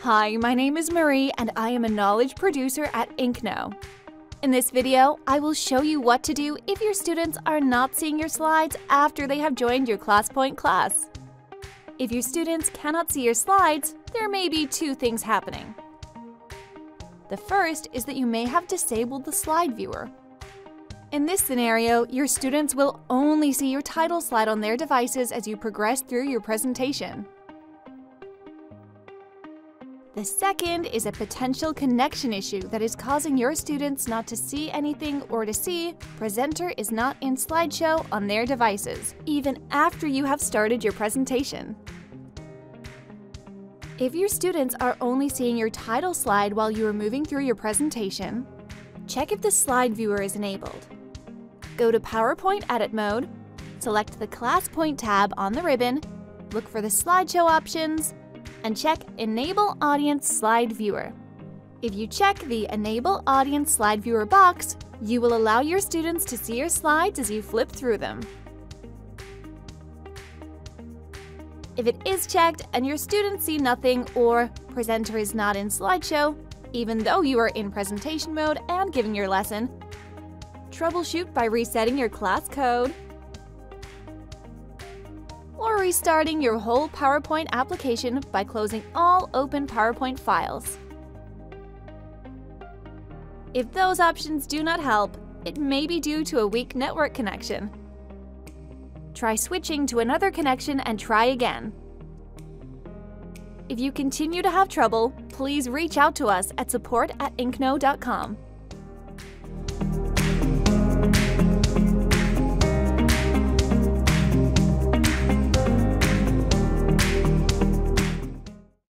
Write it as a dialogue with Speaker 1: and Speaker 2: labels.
Speaker 1: Hi, my name is Marie and I am a knowledge producer at InkKnow. In this video, I will show you what to do if your students are not seeing your slides after they have joined your ClassPoint class. If your students cannot see your slides, there may be two things happening. The first is that you may have disabled the slide viewer. In this scenario, your students will only see your title slide on their devices as you progress through your presentation. The second is a potential connection issue that is causing your students not to see anything or to see presenter is not in slideshow on their devices, even after you have started your presentation. If your students are only seeing your title slide while you are moving through your presentation, check if the slide viewer is enabled. Go to PowerPoint Edit Mode, select the ClassPoint tab on the ribbon, look for the slideshow options, and check Enable Audience Slide Viewer. If you check the Enable Audience Slide Viewer box, you will allow your students to see your slides as you flip through them. If it is checked and your students see nothing or presenter is not in slideshow, even though you are in presentation mode and giving your lesson, troubleshoot by resetting your class code or restarting your whole PowerPoint application by closing all open PowerPoint files. If those options do not help, it may be due to a weak network connection. Try switching to another connection and try again. If you continue to have trouble, please reach out to us at support@inkknow.com.